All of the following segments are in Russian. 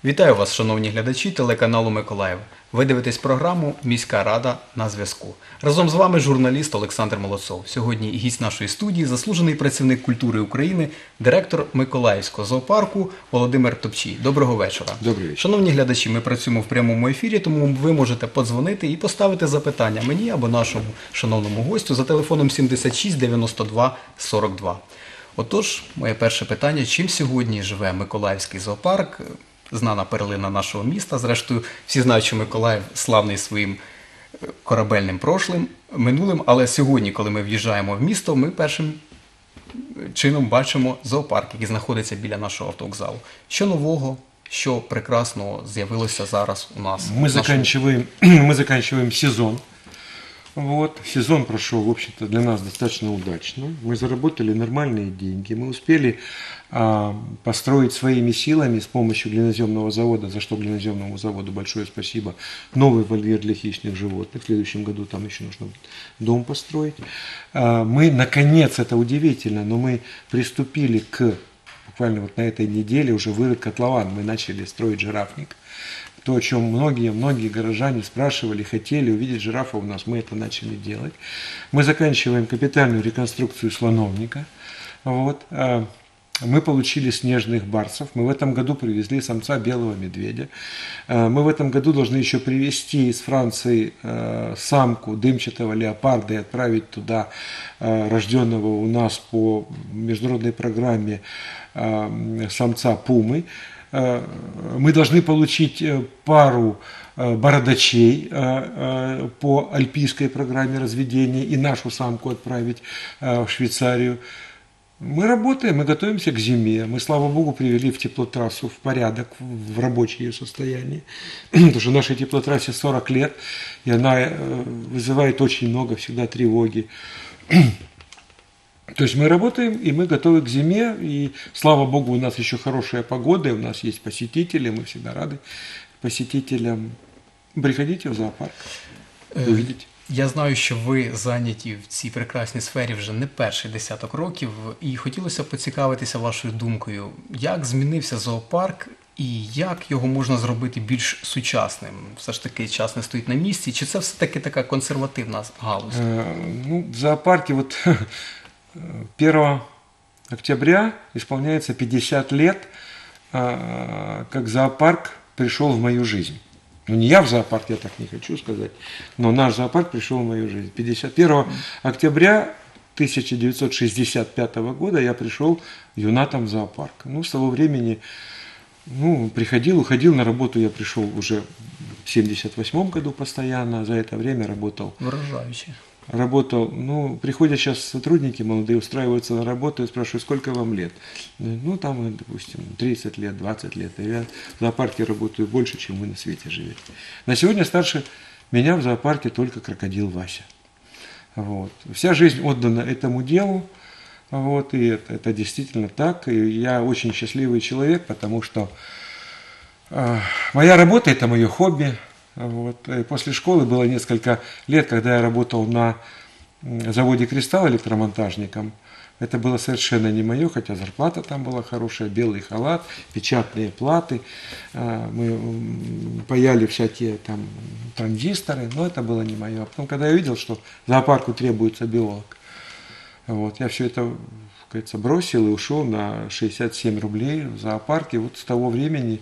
Вітаю вас, шановні глядачі телеканалу Миколаїв. Ви дивитесь програму «Міська рада на зв'язку». Разом з вами журналіст Олександр Молодцов. Сьогодні гість нашої студії – заслужений працівник культури України, директор Миколаївського зоопарку Володимир Топчій. Доброго вечора. Добрий вечір. Шановні глядачі, ми працюємо в прямому ефірі, тому ви можете подзвонити і поставити запитання мені або нашому шановному гостю за телефоном 76 92 42. Отож, моє перше питання – чим сьогодні живе Миколаївський зоопарк? Знана перлина нашого міста. Зрештою, всі знають, що Миколаїв славний своїм корабельним минулим, але сьогодні, коли ми в'їжджаємо в місто, ми першим чином бачимо зоопарк, який знаходиться біля нашого автовокзалу. Що нового, що прекрасного з'явилося зараз у нас? Мы заканчиваем сезон. Сезон прошел, в общем-то, для нас достаточно удачно. Мы заработали нормальные деньги. Мы успели построить своими силами с помощью глиноземного завода, за что глиноземному заводу большое спасибо, новый вольер для хищных животных. В следующем году там еще нужно дом построить. Мы, наконец, это удивительно, но мы приступили буквально вот на этой неделе, уже вырыт котлован, мы начали строить жирафник. То, о чем многие горожане спрашивали, хотели увидеть жирафа у нас, мы это начали делать. Мы заканчиваем капитальную реконструкцию слоновника. Мы получили снежных барсов. Мы в этом году привезли самца белого медведя. Мы в этом году должны еще привезти из Франции самку дымчатого леопарда и отправить туда рожденного у нас по международной программе самца пумы. Мы должны получить пару бородачей по альпийской программе разведения и нашу самку отправить в Швейцарию. Мы работаем, мы готовимся к зиме. Мы, слава богу, привели в теплотрассу в порядок, в рабочее ее состояние. Потому что нашей теплотрассе 40 лет, и она вызывает очень много всегда тревоги. То есть мы работаем, и мы готовы к зиме, и слава богу, у нас еще хорошая погода, и у нас есть посетители, мы всегда рады посетителям. Приходите в зоопарк, увидите. Я знаю, що ви зайняті в цій прекрасній сфері вже не перший десяток років, і хотілося б поцікавитися вашою думкою, як змінився зоопарк і як його можна зробити більш сучасним? Все ж таки час не стоїть на місці, чи це все-таки така консервативна галузь? В зоопарке 1 октября исполняется 50 лет, как зоопарк пришел в мою жизнь. Ну, не я в зоопарк, я так не хочу сказать, но наш зоопарк пришел в мою жизнь. 51 октября 1965 года я пришел юнатом в зоопарк. С того времени приходил, уходил на работу, я пришел уже в 78 году постоянно, за это время работал. Выражающе. Приходят сейчас сотрудники молодые, устраиваются на работу и спрашивают, сколько вам лет? Допустим, 30 лет, 20 лет. И я в зоопарке работаю больше, чем вы на свете живете. На сегодня старше меня в зоопарке только крокодил Вася. Вся жизнь отдана этому делу, и это действительно так. И я очень счастливый человек, потому что моя работа – это мое хобби. И после школы было несколько лет, когда я работал на заводе «Кристалл» электромонтажником. Это было совершенно не мое, хотя зарплата там была хорошая, белый халат, печатные платы. Мы паяли всякие там транзисторы, но это было не мое. А потом, когда я видел, что зоопарку требуется биолог, я все это, как говорится, бросил и ушел на 67 рублей в зоопарке. С того времени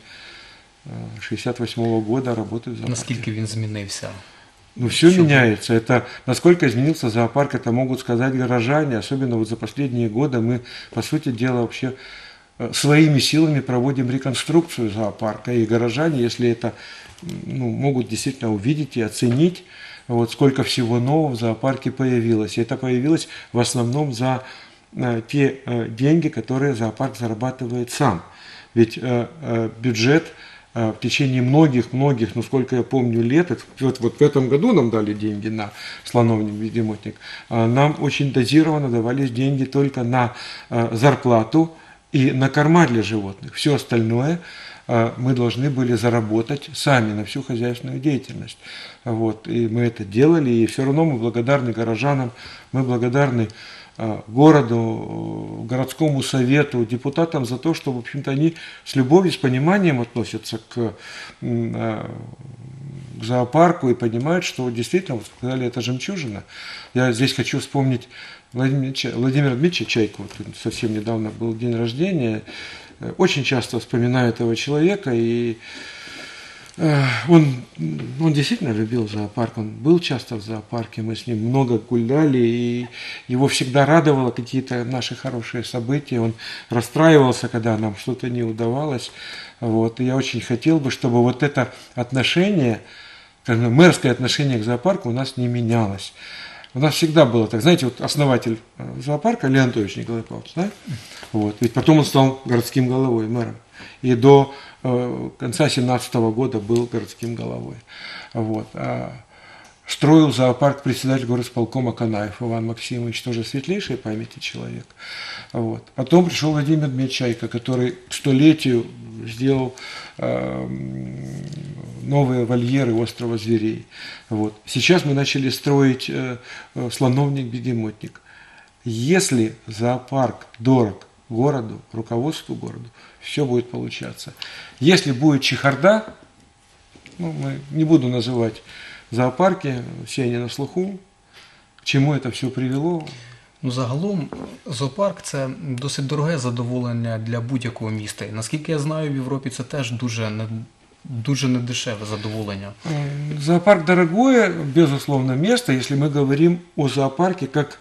68-го года работаю в зоопарке. Наскільки він змінився? Все меняется. Это, насколько изменился зоопарк, это могут сказать горожане. Особенно за последние годы мы, по сути дела, вообще своими силами проводим реконструкцию зоопарка. И горожане, если это могут действительно увидеть и оценить, сколько всего нового в зоопарке появилось. И это появилось в основном за те деньги, которые зоопарк зарабатывает сам. Ведь бюджет в течение многих, сколько я помню, лет, в этом году нам дали деньги на слоновник, бегемотник, нам очень дозированно давались деньги только на зарплату и на корма для животных. Все остальное мы должны были заработать сами на всю хозяйственную деятельность. И мы это делали, и все равно мы благодарны горожанам, мы благодарны городу, городскому совету, депутатам за то, что, в общем-то, они с любовью, с пониманием относятся к зоопарку и понимают, что действительно, вот сказали, это жемчужина. Я здесь хочу вспомнить Владимира Дмитриевича Чайку. Вот совсем недавно был день рождения. Очень часто вспоминаю этого человека, и он действительно любил зоопарк, он был часто в зоопарке, мы с ним много гуляли, и его всегда радовало какие-то наши хорошие события, он расстраивался, когда нам что-то не удавалось. Вот. И я очень хотел бы, чтобы вот это отношение, мэрское отношение к зоопарку у нас не менялось. У нас всегда было так, знаете, вот основатель зоопарка Леонид Анатольевич Николай Павлович, да? Вот. Ведь потом он стал городским головой, мэром. И до конца 2017 года был городским головой. Вот. Строил зоопарк председатель горосполкома Канаев Иван Максимович, тоже светлейшей памяти человек. Вот. Потом пришел Владимир Дмитриевич Чайка, который к столетию сделал новые вольеры острова зверей. Вот. Сейчас мы начали строить слоновник-бегемотник. Если зоопарк дорог городу, руководству города, все будет получаться. Если будет чехарда, мы не буду называть зоопарки, все они на слуху, к чому це все привело. Ну, загалом, зоопарк – це досить дороге задоволення для будь-якого міста. І, наскільки я знаю, в Європі це теж дуже недешеве задоволення. Зоопарк дорогое, безусловно, место, если мы говорим о зоопарке как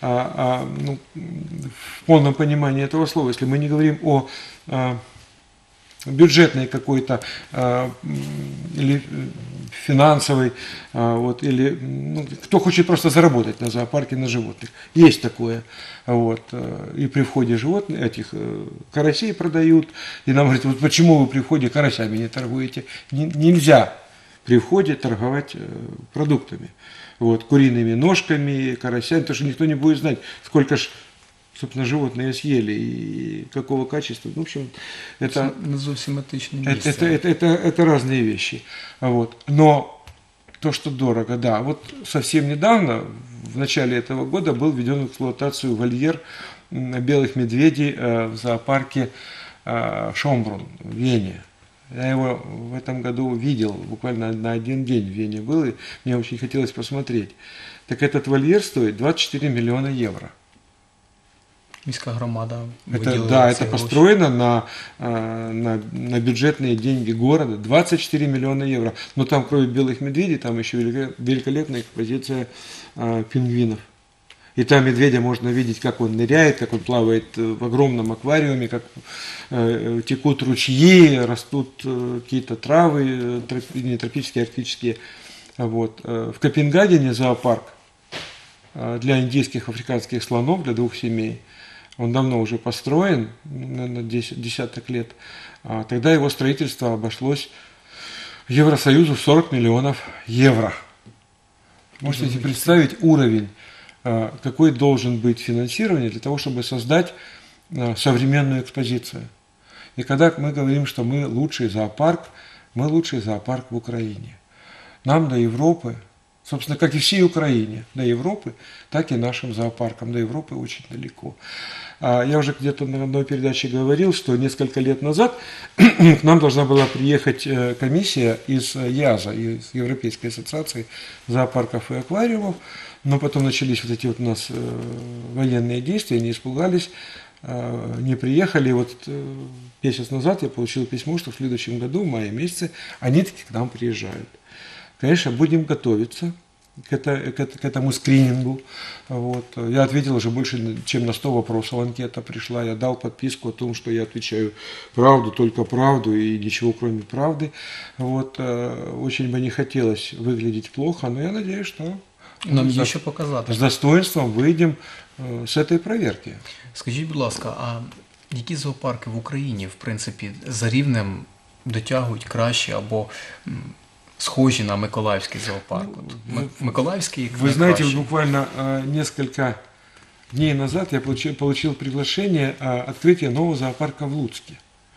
в полном понимании этого слова. Если мы не говорим о бюджетной какой-то или финансовой, вот, или кто хочет просто заработать на зоопарке, на животных. Есть такое. Вот. И при входе животных, этих карасей продают, и нам говорят, вот почему вы при входе карасями не торгуете? Нельзя при входе торговать продуктами. Вот, куриными ножками, карасями, потому что никто не будет знать, сколько ж, собственно, животные съели и какого качества. Ну, в общем, это разные вещи. Вот. Но то, что дорого, да. Вот совсем недавно, в начале этого года, был введен в эксплуатацию вольер белых медведей в зоопарке Шомбрун в Вене. Я его в этом году видел, буквально на один день в Вене был, и мне очень хотелось посмотреть. Так этот вольер стоит 24 миллиона евро. Міська громада это построено на бюджетные деньги города, 24 миллиона евро. Но там, кроме белых медведей, там еще великолепная экспозиция пингвинов. И там медведя можно видеть, как он ныряет, как он плавает в огромном аквариуме, как текут ручьи, растут какие-то травы, не тропические, арктические. Вот. В Копенгагене зоопарк для индийских, африканских слонов, для двух семей. Он давно уже построен, на десяток лет. Тогда его строительство обошлось Евросоюзу в 40 миллионов евро. Можете себе представить уровень, какой должен быть финансирование для того, чтобы создать современную экспозицию. И когда мы говорим, что мы лучший зоопарк в Украине. Нам до Европы, собственно, как и всей Украине, до Европы, так и нашим зоопаркам до Европы очень далеко. Я уже где-то на одной передаче говорил, что несколько лет назад к нам должна была приехать комиссия из ЕАЗа, из Европейской ассоциации зоопарков и аквариумов, но потом начались вот эти вот у нас военные действия, они испугались, не приехали. Вот месяц назад я получил письмо, что в следующем году, в мае месяце, они таки к нам приезжают. Конечно, будем готовиться к этому скринингу. Вот. Я ответил уже больше, чем на 100 вопросов, анкета пришла. Я дал подписку о том, что я отвечаю правду, только правду и ничего кроме правды. Вот. Очень бы не хотелось выглядеть плохо, но я надеюсь, что нам є що показати. З достоинством вийдемо з цієї перевірки. Скажіть, будь ласка, а які зоопарки в Україні, в принципі, за рівнем дотягують краще або схожі на Миколаївський зоопарк? Миколаївський Вы знаете, буквально несколько дней назад я получил приглашение открытия нового зоопарка в Луцке.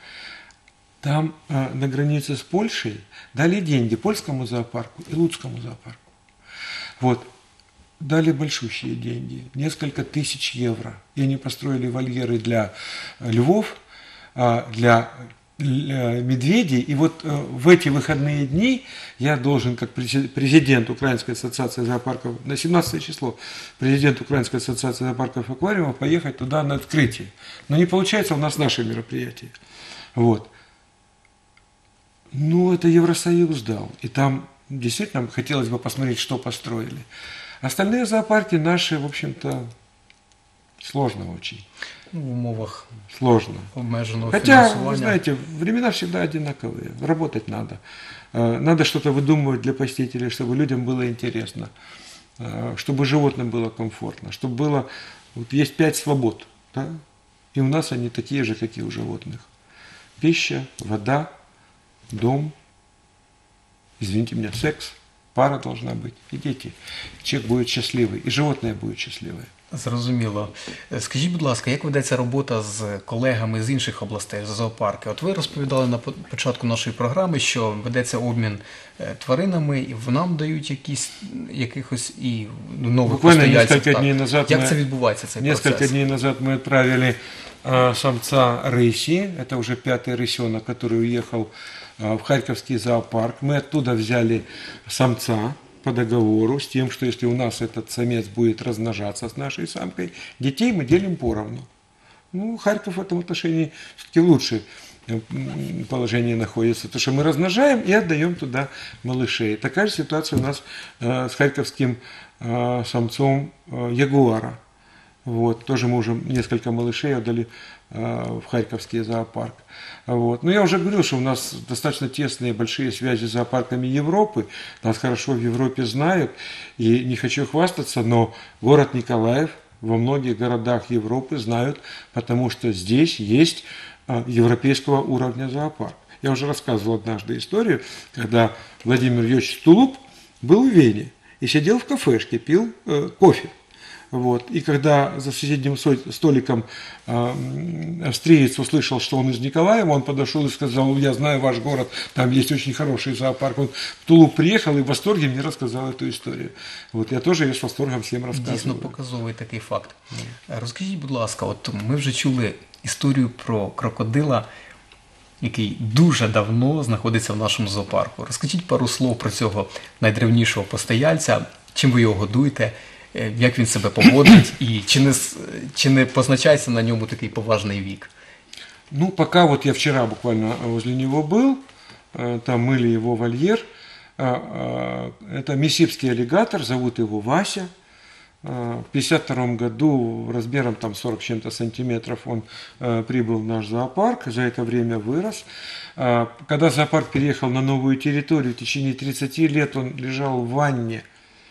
Там на границе с Польшей дали деньги польскому зоопарку и луцкому зоопарку. Вот. дали большущие деньги, несколько тысяч евро. И они построили вольеры для львов, для медведей. И вот в эти выходные дни я должен, как президент Украинской ассоциации зоопарков, на 17 число, президент Украинской ассоциации зоопарков и аквариумов, поехать туда на открытие. Но не получается у нас наше мероприятие. Вот. Ну, это Евросоюз дал. И там действительно хотелось бы посмотреть, что построили. Остальные зоопарки наши, в общем-то, сложно очень. Ну, в умовах Сложно. обмеженого Хотя, фінансування. вы знаете, времена всегда одинаковые. Работать надо. Надо что-то выдумывать для посетителей, чтобы людям было интересно. Чтобы животным было комфортно. Чтобы было... Вот есть 5 свобод. Да? И у нас они такие же, как и у животных. Пища, вода, дом, извините меня, секс, пара должна быть, и дети. Человек будет счастливый, и животное будет счастливое. Зрозуміло. Скажіть, будь ласка, як ведеться робота з колегами з інших областей, з зоопарки? От ви розповідали на початку нашої програми, що ведеться обмін тваринами, і нам дають якихось і нових Буквально постояльців. несколько дней назад Як це відбувається, цей Несколько процес? дней назад мы отправили самца рыси, это уже 5-й рысенок, который уехал в Харьковский зоопарк. Мы оттуда взяли самца по договору с тем, что если у нас этот самец будет размножаться с нашей самкой, детей мы делим поровну. Ну, Харьков в этом отношении все-таки лучше положении находится, потому что мы размножаем и отдаем туда малышей. Такая же ситуация у нас с харьковским самцом ягуара. Вот, тоже мы уже несколько малышей отдали в Харьковский зоопарк. Вот. Но я уже говорил, что у нас достаточно тесные большие связи с зоопарками Европы. Нас хорошо в Европе знают. И не хочу хвастаться, но город Николаев во многих городах Европы знают, потому что здесь есть европейского уровня зоопарк. Я уже рассказывал однажды историю, когда Владимир Ильич Тулуп был в Вене и сидел в кафешке, пил кофе. Вот. И когда за соседним столиком австриец услышал, что он из Николаева, он подошел и сказал: я знаю ваш город, там есть очень хороший зоопарк. Он в Тулуп приехал и в восторге мне рассказал эту историю. Вот. Я тоже ее с восторгом всем рассказываю. Дійсно показовий такий факт. Розкажіть, будь ласка, от ми вже чули історію про крокодила, який дуже давно знаходиться в нашому зоопарку. Розкажіть пару слов про цього найдревнішого постояльця, чим ви його годуєте, як він себе поводить і чи не позначається на ньому такий поважний вік? Ну, пока вот я вчера буквально возле него был, там мыли его вольер. Это миссипский аллигатор, зовут его Вася. В 1952 году размером там 40 с чем-то сантиметров он прибыл в наш зоопарк, за это время вырос. Когда зоопарк переехал на новую территорию, в течение 30 лет он лежал в ванне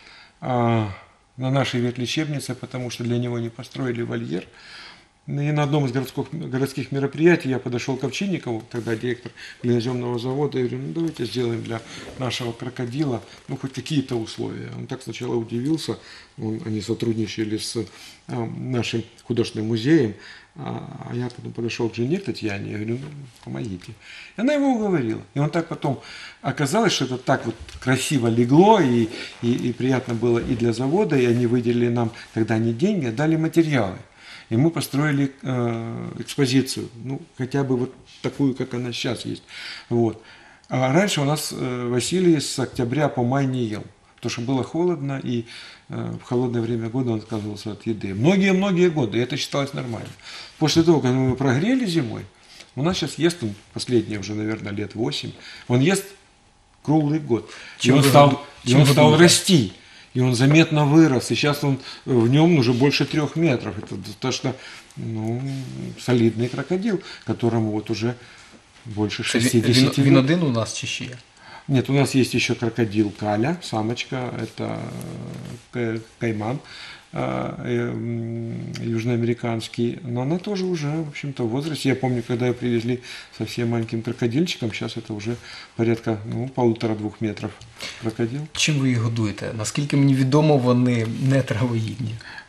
на нашей ветлечебнице, потому что для него не построили вольер. И на одном из городских мероприятий я подошел к Овчинникову, тогда директор глиноземного завода, и говорю: ну давайте сделаем для нашего крокодила хоть какие-то условия. Он так сначала удивился, они сотрудничали с нашим художественным музеем, а я потом подошел к жене Татьяне и говорю: ну помогите. И она его уговорила. И он так потом, оказалось, что это так вот красиво легло и приятно было и для завода, и они выделили нам тогда не деньги, а дали материалы. И мы построили экспозицию, хотя бы вот такую, как она сейчас есть. Вот. А раньше у нас Василий с октября по май не ел, потому что было холодно, и в холодное время года он отказывался от еды. Многие-многие годы, и это считалось нормально. После того, как мы его прогрели зимой, у нас сейчас ест он последние уже, наверное, лет 8, он ест круглый год. И он стал расти. И он заметно вырос, и сейчас он в нем уже больше 3 метров. Это достаточно солидный крокодил, которому вот уже больше 60 лет. Він один у нас чи ще є? Нет, у нас есть еще крокодил Каля, самочка, это кайман южноамериканский, но она тоже уже, в общем-то, в возрасте. Я помню, когда ее привезли совсем маленьким крокодильчиком, сейчас это уже порядка 1,5-2 метров крокодил. Чим ви їх годуєте? Наскільки мені відомо, вони не травоїдні.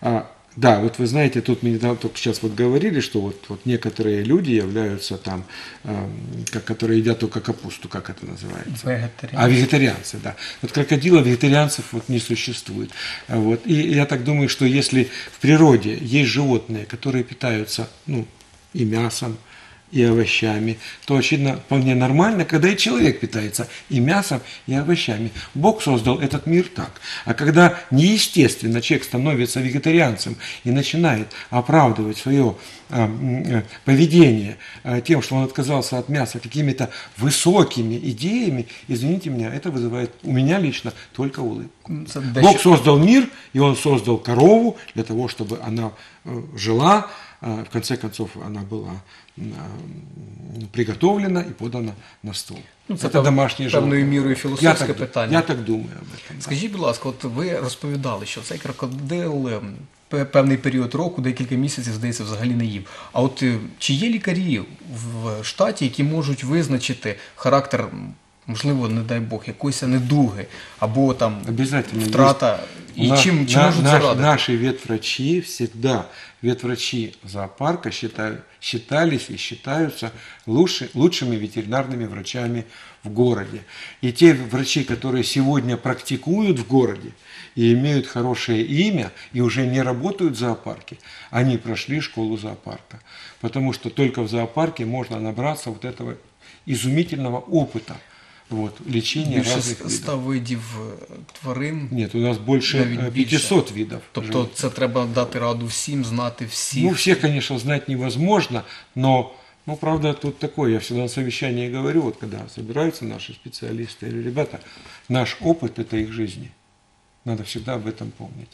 Да, вот вы знаете, тут мне недавно только сейчас вот говорили, что вот некоторые люди являются там, которые едят только капусту, как это называется? Вегетаріанці. А вегетарианцы, да. Вот крокодилов, вегетарианцев вот не существует. Вот. И я так думаю, что если в природе есть животные, которые питаются, ну, и мясом, и овощами, то, очевидно, вполне нормально, когда и человек питается и мясом, и овощами. Бог создал этот мир так. А когда неестественно человек становится вегетарианцем и начинает оправдывать свое поведение тем, что он отказался от мяса какими-то высокими идеями, извините меня, это вызывает у меня лично только улыбку. Це Бог создал мир, и Он создал корову для того, чтобы она жила, в конце концов она была приготовлена и подана на стол. Це Это домашнее певною животное. мірою філософське питання. Я так думаю об этом. Скажіть, будь ласка, от ви розповідали, що цей крокодил певний період року, декілька місяців, здається, взагалі не їв. А от чи є лікарі в штаті, які можуть визначити характер, можливо, не дай Бог, якоїсь недуги, або там Обязательно втрата, і чи можуть зарадити? Наши ветврачи всегда, ветврачи зоопарка считались и считаются лучшими ветеринарными врачами в городе. И те врачи, которые сегодня практикуют в городе и имеют хорошее имя, и уже не работают в зоопарке, они прошли школу зоопарка. Потому что только в зоопарке можно набраться вот этого изумительного опыта. Вот, лечение Більше разных 100 видов. видів тварин. Нет, у нас больше Навіть більше. 500 видов. Тобто це треба дати раду всім, знати всіх. Ну, всех, конечно, знать невозможно, но, ну, правда, тут такое, я всегда на совещании говорю, вот когда собираются наши специалисты, я говорю, ребята, наш опыт – это их жизни. Надо всегда об этом помнить.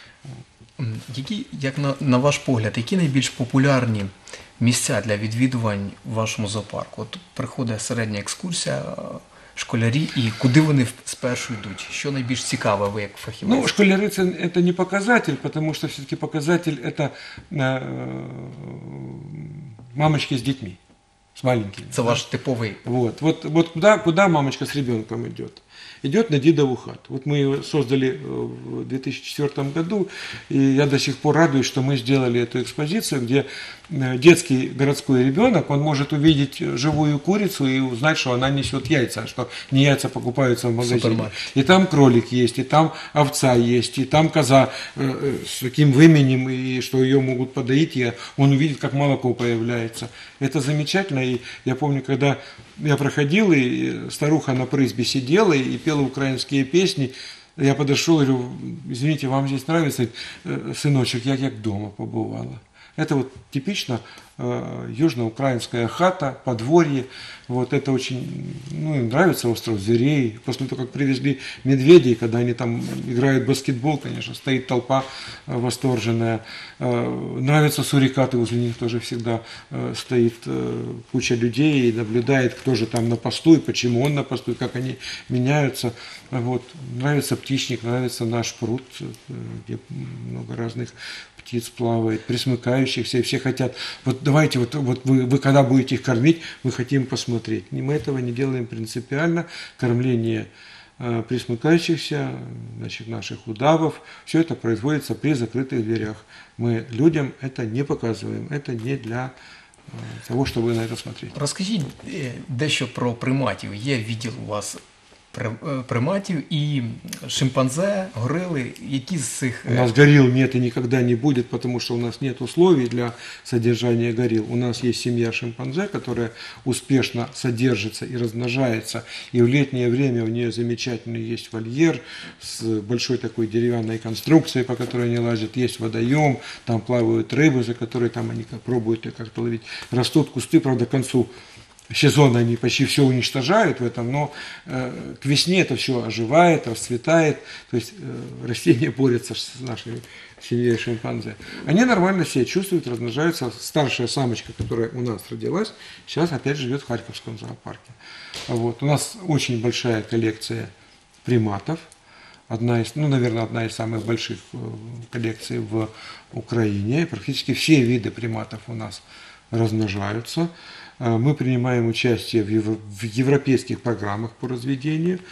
Як на ваш погляд, які найбільш популярні місця для відвідувань в вашому зоопарку? От приходить середня екскурсія, школярі, і куди вони спершу йдуть? Що найбільш цікаве ви як фахівець? Ну, школяры это не показатель, потому что все-таки показатель это мамочки с детьми, с маленькими. Це ваш типовий. Вот куда мамочка с ребенком идет? Идет на Дидову хату. Вот мы ее создали в 2004 году, и я до сих пор радуюсь, что мы сделали эту экспозицию, где детский городской ребенок, он может увидеть живую курицу и узнать, что она несет яйца, что не яйца покупаются в магазине. Супермаркет. И там кролик есть, и там овца есть, и там коза с таким выменем, и что ее могут подоить, и он увидит, как молоко появляется. Это замечательно, и я помню, когда я проходил, и старуха на призбе сидела и пела украинские песни, я подошел и говорю, извините, вам здесь нравится? Сыночек, я как дома побывала. Это вот типично южноукраинская хата, подворье. Вот это очень, ну, им нравится остров зверей. После того, как привезли медведей, когда они там играют в баскетбол, конечно, стоит толпа восторженная. Нравятся сурикаты, возле них тоже всегда стоит куча людей и наблюдает, кто же там на посту и почему он на посту, и как они меняются. Вот. Нравится птичник, нравится наш пруд, где много разных птиц плавает, пресмыкающихся, и все хотят, вот давайте, вот вы когда будете их кормить, мы хотим посмотреть. Мы этого не делаем принципиально. Кормление пресмыкающихся, значит, наших удавов, все это производится при закрытых дверях. Мы людям это не показываем, это не для того, чтобы на это смотреть. Розкажіть дещо про приматів. Є відділ у вас приматів і шимпанзе, горили, які з цих... У нас горилл нет и никогда не будет, потому что у нас нет условий для содержания горилл. У нас есть семья шимпанзе, которая успешно содержится и размножается. И в летнее время у нее замечательный есть вольер с большой такой деревянной конструкцией, по которой они лазят. Есть водоем, там плавают рыбы, за которые там они пробуют как-то ловить. Растут кусты, правда, к концу сезона они почти все уничтожают в этом, но к весне это все оживает, расцветает, то есть растения борются с нашей семьей шимпанзе. Они нормально себя чувствуют, размножаются. Старшая самочка, которая у нас родилась, сейчас опять живет в Харьковском зоопарке. Вот. У нас очень большая коллекция приматов. Одна из самых больших коллекций в Украине. Практически все виды приматов у нас размножаются. Мы принимаем участие в европейских программах по разведению.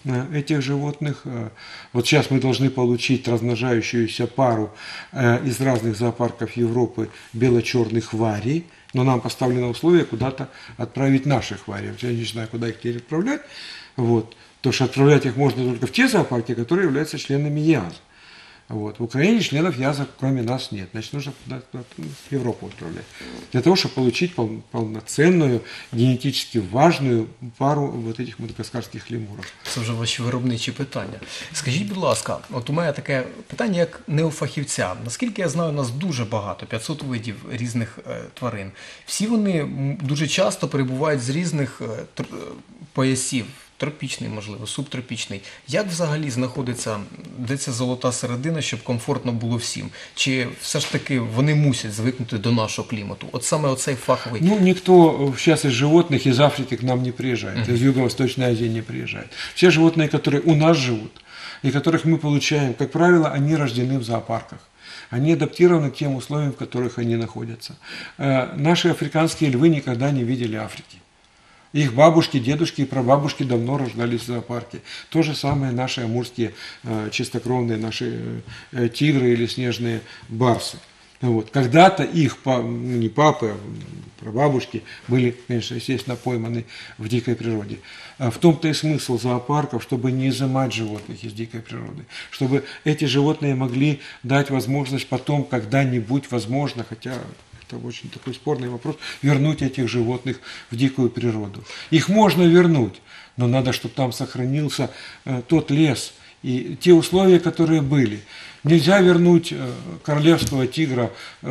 этих животных. Вот сейчас мы должны получить размножающуюся пару из разных зоопарков Европы бело-черных варий, но нам поставлено условие куда-то отправить наших вариев. Я не знаю, куда их теперь отправлять. Вот. Потому что отправлять их можно только в те зоопарки, которые являются членами ЯЗ. Вот. В Украине членов ЯЗа кроме нас нет. Значит, нужно куда-то в Европу отправлять. Для того, чтобы получить полноценную, генетически важную пару вот этих мадагаскарських лемуров. Це вже ваші виробничі питання. Скажіть, будь ласка, от у мене таке питання, як не у фахівця. Наскільки я знаю, у нас дуже багато, 500 видів різних тварин. Всі вони дуже часто перебувають з різних поясів. Тропічний, можливо, субтропічний. Як взагалі знаходиться, де ця золота середина, щоб комфортно було всім? Чи все ж таки вони мусять звикнути до нашого клімату? От саме оцей фаховий... Ну, никто сейчас из животных из Африки к нам не приезжает, из Юго-Восточной Азии не приезжает. Все животные, которые у нас живут, и которых мы получаем, как правило, они рождены в зоопарках. Они адаптированы к тем условиям, в которых они находятся. Наши африканские львы никогда не видели Африки. Их бабушки, дедушки и прабабушки давно рождались в зоопарке. То же самое наши амурские чистокровные, наши тигры или снежные барсы. Вот. Когда-то их, не папы, а прабабушки были, конечно, естественно, пойманы в дикой природе. В том-то и смысл зоопарков, чтобы не изымать животных из дикой природы, чтобы эти животные могли дать возможность потом когда-нибудь, возможно, хотя... Это очень такой спорный вопрос, вернуть этих животных в дикую природу. Их можно вернуть, но надо, чтобы там сохранился тот лес и те условия, которые были. Нельзя вернуть королевского тигра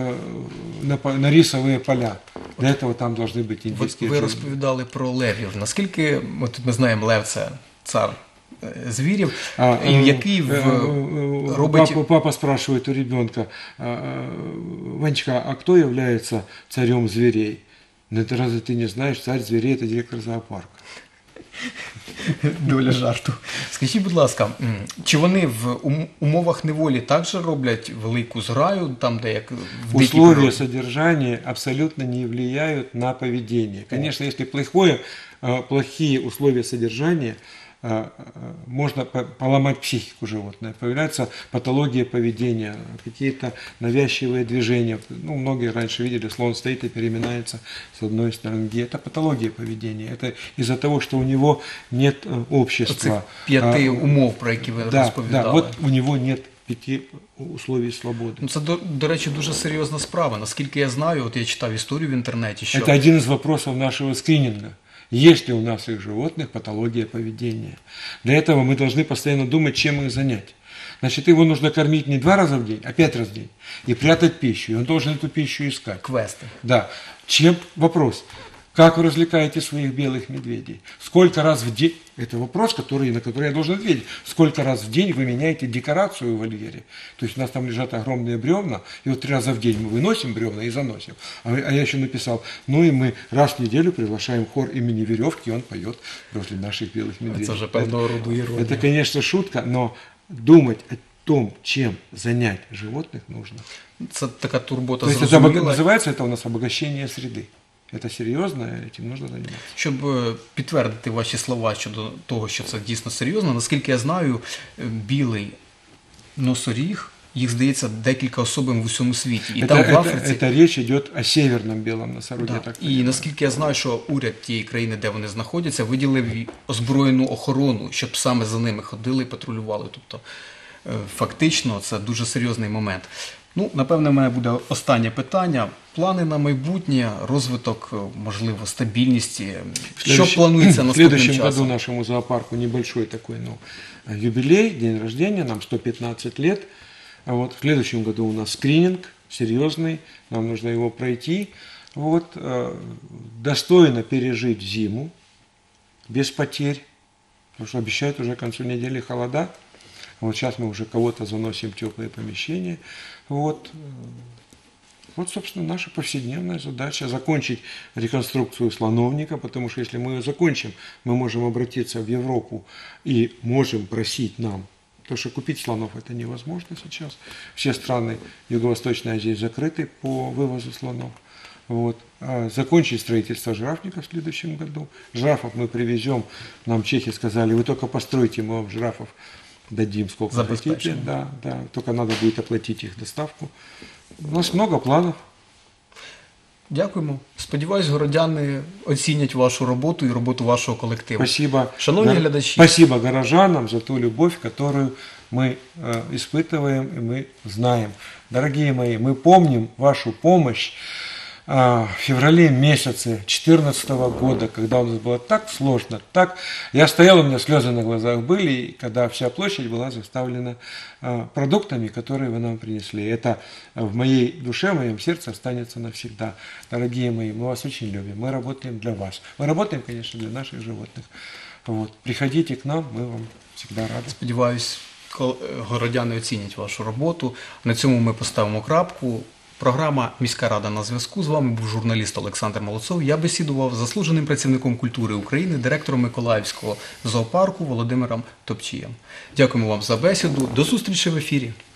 на рисовые поля. Для этого там должны быть индийские Ви джунгли. розповідали про левів. Наскільки, от ми знаємо, лев – це цар звірів, який робить... Папа спрашивает у ребенка: Ванечка, а кто является царем зверей? Ну, это разве ты не знаешь, царь зверей – это директор зоопарка. Доля жарту. Скажіть, будь ласка, чи вони в умовах неволі також роблять велику зграю, там, де як в дикій Условия природі? содержания абсолютно не влияют на поведение. Конечно, если плохие условия содержания, можно поломать психику животного. Появляется патология поведения, какие-то навязчивые движения. Ну, многие раньше видели, слон стоит и переминается с одной стороны. Это патология поведения. Это из-за того, что у него нет общества. Оцих 5 умов, про які ви розповідали. Да, вот у него нет 5 условий свободи. Ну, це, до речі, дуже серйозна справа. Наскільки я знаю, от я читав історію в інтернеті, що... Это один из вопросов нашего скрининга. Есть ли у нас их животных патология поведения? Для этого мы должны постоянно думать, чем их занять. Значит, его нужно кормить не 2 раза в день, а 5 раз в день. И прятать пищу. И он должен эту пищу искать. Квести. Да. Чем вопрос? Как вы развлекаете своих белых медведей? Сколько раз в день? Это вопрос, на который я должен ответить. Сколько раз в день вы меняете декорацию в вольере? То есть у нас там лежат огромные бревна, и вот 3 раза в день мы выносим бревна и заносим. А я еще написал, ну и мы раз в неделю приглашаем хор имени Веревки, и он поет возле наших белых медведей. Це вже певного роду іронія. Это, конечно, шутка, но думать о том, чем занять животных, нужно. Це така турбота То есть это зрозуміла. называется это у нас обогащение среды. Это серьезно, этим нужно заниматься. Щоб підтвердити ваші слова щодо того, що це дійсно серйозно, наскільки я знаю, білий носоріг, їх, здається, декілька особин в усьому світі. І там в Африці... Это речь идет о северном белом носороге. Да. Так І понимаю. наскільки я знаю, що уряд тієї країни, де вони знаходяться, виділив озброєну охорону, щоб саме за ними ходили і патрулювали. Тобто, фактично, це дуже серйозний момент. Ну, напевне, в мене буде останнє питання. Плани на майбутнє, розвиток, можливо, стабільність. Що планується В наступним следующем году часом? нашему зоопарку небольшой такой юбилей, день рождения, нам 115 лет. А вот в следующем году у нас скрининг серьезный, нам нужно его пройти. Вот, достойно пережить зиму, без потерь, потому что обещают уже к концу недели холода. Вот сейчас мы уже кого-то заносим в теплые помещения. Вот, собственно, наша повседневная задача – закончить реконструкцию слоновника, потому что если мы ее закончим, мы можем обратиться в Европу и можем просить нам, потому что купить слонов это невозможно сейчас. Все страны Юго-Восточной Азии закрыты по вывозу слонов. Вот. Закончить строительство жирафника в следующем году. Жирафов мы привезем, нам чехи сказали, вы только постройте, мы вам жирафов дадим сколько хотите. Забезпечим. Да, да, только надо будет оплатить их доставку. У нас много планов. Дякуємо. Сподіваюсь, городяни оцінять вашу роботу і роботу вашого колективу. Спасибо, Шановні глядачі, спасибо горожанам за ту любовь, которую мы испытываем и мы знаем. Дорогие мои, мы помним вашу помощь в феврале месяце 2014 года, когда у нас было так сложно, так... Я стоял, у меня слезы на глазах были, и когда вся площадь была заставлена продуктами, которые вы нам принесли. Это в моей душе, в моем сердце останется навсегда. Дорогие мои, мы вас очень любим, мы работаем для вас. Мы работаем, конечно, для наших животных. Вот. Приходите к нам, мы вам всегда рады. сподіваюсь, городяни оцінять вашу роботу. На цьому ми поставимо крапку. Програма «Міська рада на зв'язку». З вами був журналіст Олександр Молодцов. Я бесідував з заслуженим працівником культури України, директором Миколаївського зоопарку Володимиром Топчієм. Дякуємо вам за бесіду. До зустрічі в ефірі.